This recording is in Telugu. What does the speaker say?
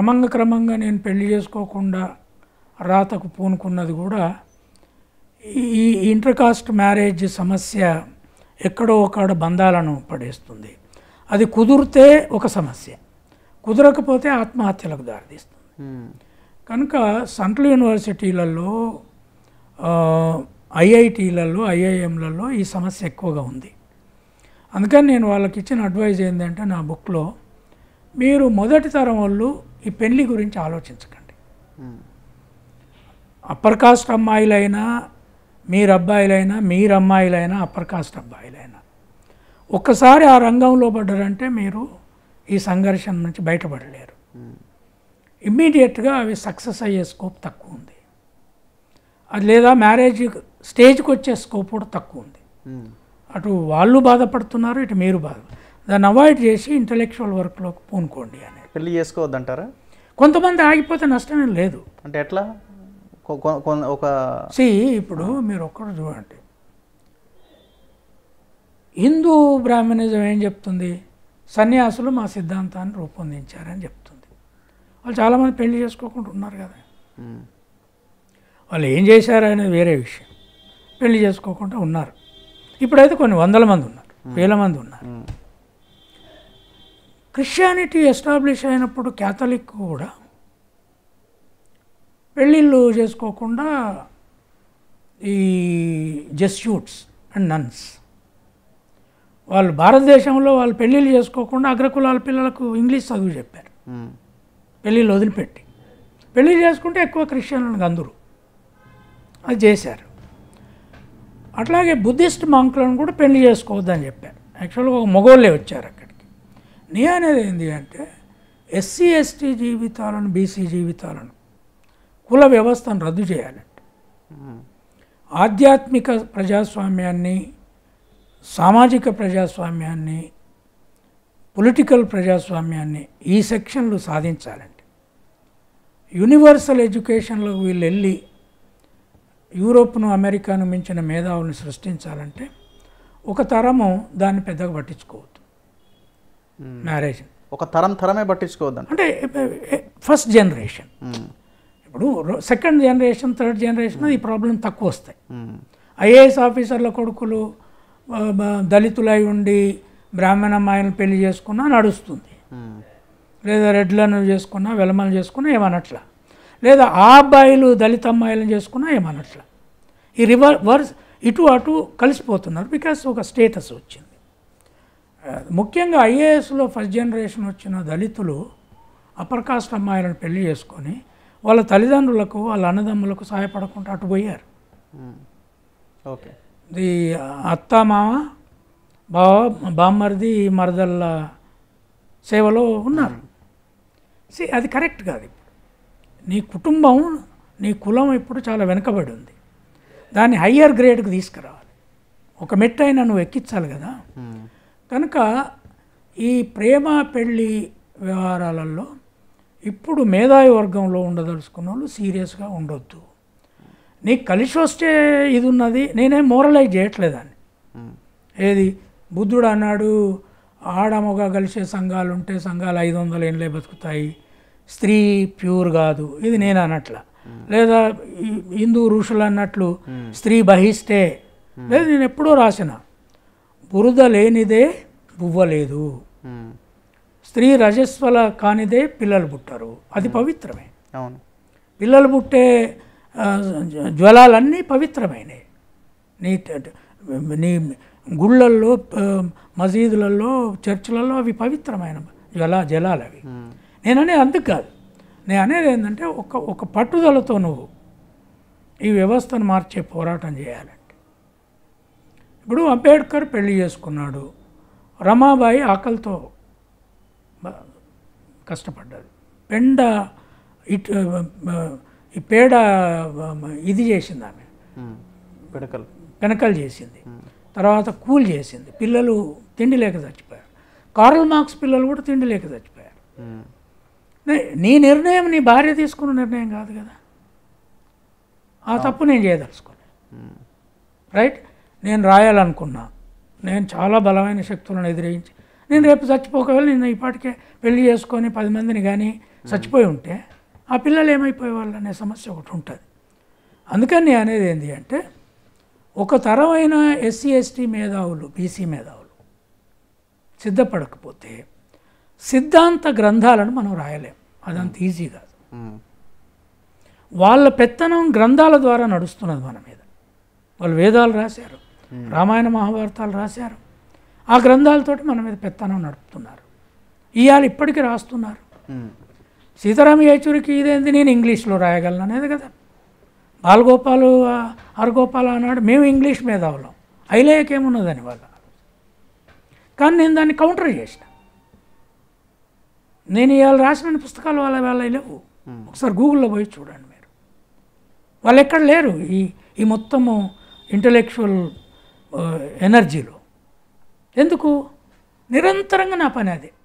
క్రమంగా నేను పెళ్లి చేసుకోకుండా రాతకు పూనుకున్నది కూడా ఈ ఇంటర్కాస్ట్ మ్యారేజ్ సమస్య ఎక్కడో ఒకడ బంధాలను పడేస్తుంది. అది కుదిరితే ఒక సమస్య, కుదరకపోతే ఆత్మహత్యలకు దారితీస్తుంది. కనుక సెంట్రల్ యూనివర్సిటీలలో, ఐఐటీలలో, ఐఐఎంలలో ఈ సమస్య ఎక్కువగా ఉంది. అందుకని నేను వాళ్ళకి ఇచ్చిన అడ్వైజ్ ఏంటంటే, నా బుక్లో మీరు మొదటి తరం వాళ్ళు ఈ పెళ్లి గురించి ఆలోచించకండి. అప్పర్ కాస్ట్ అమ్మాయిలైనా, మీరు అబ్బాయిలైనా, మీరు అమ్మాయిలైనా, అప్పర్ కాస్ట్ అబ్బాయిలైనా ఒక్కసారి ఆ రంగంలో పడ్డారంటే మీరు ఈ సంఘర్షణ నుంచి బయటపడలేరు. ఇమ్మీడియట్గా అవి సక్సెస్ అయ్యే స్కోప్ తక్కువ ఉంది. అది లేదా మ్యారేజ్ స్టేజ్కి వచ్చే స్కోప్ కూడా తక్కువ ఉంది. అటు వాళ్ళు బాధపడుతున్నారు, ఇటు మీరు దాన్ని అవాయిడ్ చేసి ఇంటలెక్చువల్ వర్క్లోకి పూనుకోండి అని. పెళ్లి చేసుకోవద్దంటారా? కొంతమంది ఆగిపోతే నష్టమేం లేదు. అంటే ఎట్లా? ఒక ఇప్పుడు మీరు ఒక్కరు చూడండి, హిందూ బ్రాహ్మణిజం ఏం చెప్తుంది? సన్యాసులు మా సిద్ధాంతాన్ని రూపొందించారని చెప్తుంది. వాళ్ళు చాలామంది పెళ్లి చేసుకోకుండా ఉన్నారు కదా. వాళ్ళు ఏం చేశారు అనేది వేరే విషయం. పెళ్లి చేసుకోకుండా ఉన్నారు. ఇప్పుడైతే కొన్ని వందల మంది ఉన్నారు, వేల మంది ఉన్నారు. క్రిస్టియానిటీ ఎస్టాబ్లిష్ అయినప్పుడు క్యాథలిక్ కూడా పెళ్ళిళ్ళు చేసుకోకుండా ఈ జెస్యూట్స్ అండ్ నన్స్ వాళ్ళు భారతదేశంలో వాళ్ళు పెళ్ళిళ్ళు చేసుకోకుండా అగ్రకులాల పిల్లలకు ఇంగ్లీష్ చదువు చెప్పారు. పెళ్ళిళ్ళు వదిలిపెట్టి పెళ్ళిళ్ళు చేసుకుంటే ఎక్కువ క్రిస్టియన్లకు అందరూ అది చేశారు. అట్లాగే బుద్ధిస్ట్ మంకులను కూడా పెళ్లి చేసుకోవద్దని చెప్పారు. యాక్చువల్గా ఒక మగోళ్ళే వచ్చారు అక్కడికి. నీ అనేది ఏంటి అంటే, ఎస్సీ ఎస్టీ జీవితాలను, బీసీ జీవితాలను, కుల వ్యవస్థను రద్దు చేయాలంటే ఆధ్యాత్మిక ప్రజాస్వామ్యాన్ని, సామాజిక ప్రజాస్వామ్యాన్ని, పొలిటికల్ ప్రజాస్వామ్యాన్ని ఈ సెక్షన్లు సాధించాలంటే, యూనివర్సల్ ఎడ్యుకేషన్లోకి వీళ్ళు వెళ్ళి యూరోప్ను, అమెరికాను మించిన మేధావులను సృష్టించాలంటే ఒక తరము దాన్ని పెద్దగా పట్టించుకోవద్దు. మ్యారేజ్ ఒక తరమే పట్టించుకోవద్దు అంటే ఫస్ట్ జనరేషన్. ఇప్పుడు సెకండ్ జనరేషన్, థర్డ్ జనరేషన్ ఈ ప్రాబ్లం తక్కువ వస్తాయి. ఐఏఎస్ ఆఫీసర్ల కొడుకులు దళితులై ఉండి బ్రాహ్మణ అమ్మాయిలను పెళ్లి చేసుకున్నా నడుస్తుంది, లేదా రెడ్లను చేసుకున్నా, వెలమలు చేసుకున్నా ఏమనట్లా, లేదా ఆ అబ్బాయిలు దళిత అమ్మాయిలను చేసుకున్నా ఏమనట్లా. ఈ రివర్స్ ఇటు అటు కలిసిపోతున్నారు, బికాస్ ఒక స్టేటస్ వచ్చింది. ముఖ్యంగా ఐఏఎస్లో ఫస్ట్ జనరేషన్ వచ్చిన దళితులు అప్పర్ కాస్ట్ అమ్మాయిలను పెళ్లి చేసుకొని వాళ్ళ తల్లిదండ్రులకు, వాళ్ళ అన్నదమ్ములకు సహాయపడకుండా అటు పోయారు. ఓకే, ఇది అత్త, మామ, బామ్మర్ది, మరదళ్ళ సేవలో ఉన్నారు. అది కరెక్ట్ కాదు. ఇప్పుడు నీ కుటుంబం, నీ కులం ఇప్పుడు చాలా వెనుకబడి ఉంది. దాన్ని హయ్యర్ గ్రేడ్కి తీసుకురావాలి. ఒక మెట్టు అయినా నువ్వు ఎక్కించాలి కదా. కనుక ఈ ప్రేమ పెళ్ళి వ్యవహారాలలో ఇప్పుడు మేధావి వర్గంలో ఉండదలుచుకున్న వాళ్ళు సీరియస్గా ఉండొద్దు. నీకు కలిసి వస్తే ఇది ఉన్నది, నేనేం మోరలైజ్ చేయట్లేదాన్ని. ఏది బుద్ధుడు అన్నాడు, ఆడమొగ కలిసే సంఘాలు ఉంటే సంఘాలు 500 ఏళ్ళే బతుకుతాయి, స్త్రీ ప్యూర్ కాదు, ఇది నేను అనట్లా. లేదా హిందూ ఋషులు అన్నట్లు స్త్రీ బహిష్టే, లేదు నేను ఎప్పుడో రాసిన, బురద లేనిదే బువ్వలేదు, స్త్రీ రజస్వల కానిదే పిల్లలు పుట్టరు, అది పవిత్రమే. అవును, పిల్లలు పుట్టే జ్వలాలన్నీ పవిత్రమైనవి. నీ గుళ్ళల్లో, మసీదులలో, చర్చిలలో అవి పవిత్రమైన జలాలు అవి. నేననేది అందుకు కాదు. నేను అనేది ఏంటంటే ఒక పట్టుదలతో నువ్వు ఈ వ్యవస్థను మార్చే పోరాటం చేయాలంటే, ఇప్పుడు అంబేద్కర్ పెళ్లి చేసుకున్నాడు, రమాబాయి ఆకలితో కష్టపడ్డాడు, పెండ ఈ పేడ ఇది చేసింది ఆమె, పెనకలు చేసింది, తర్వాత కూల్ చేసింది, పిల్లలు తిండి లేక చచ్చిపోయారు. కార్ల్ మార్క్స్ పిల్లలు కూడా తిండి లేక చచ్చిపోయారు. నీ నిర్ణయం నీ భార్య తీసుకున్న నిర్ణయం కాదు కదా. ఆ తప్పు నేను చేయదలుచుకోలేదు. రైట్, నేను రాయాలనుకున్నా, నేను చాలా బలమైన శక్తులను ఎదిరించి నేను రేపు చచ్చిపోకవేళ నేను ఇప్పటికే పెళ్లి చేసుకొని 10 మందిని కానీ చచ్చిపోయి ఉంటే ఆ పిల్లలు ఏమైపోయేవాళ్ళు అనే సమస్య ఒకటి ఉంటుంది. అందుకని నేను అనేది ఏంటి అంటే ఒక తరమైన ఎస్సీ ఎస్టీ మేధావులు బీసీ మేధావులు సిద్ధపడకపోతే సిద్ధాంత గ్రంథాలను మనం రాయలేం. అదంత ఈజీ కాదు. వాళ్ళ పెత్తనం గ్రంథాల ద్వారా నడుస్తున్నది మన మీద. వాళ్ళు వేదాలు రాశారు, రామాయణ మహాభారతాలు రాశారు, ఆ గ్రంథాలతోటి మన మీద పెత్తనం నడుపుతున్నారు. ఇవాళ ఇప్పటికీ రాస్తున్నారు. సీతారామ యేచూరికి ఇదేంది నేను ఇంగ్లీష్లో రాయగలను అనేది కదా. బాలగోపాలు హరగోపాల్ అన్నాడు మేము ఇంగ్లీష్ మేధావులం, ఐలేయకేమున్నదని వాళ్ళ. కానీ నేను దాన్ని కౌంటర్ చేసిన. నేను ఇవాళ రాసిన పుస్తకాలు వాళ్ళ లేవు. ఒకసారి గూగుల్లో పోయి చూడండి మీరు. వాళ్ళు ఎక్కడ లేరు ఈ మొత్తము ఇంటలెక్చువల్ ఎనర్జీలో. ఎందుకు? నిరంతరంగా నా పని అదే.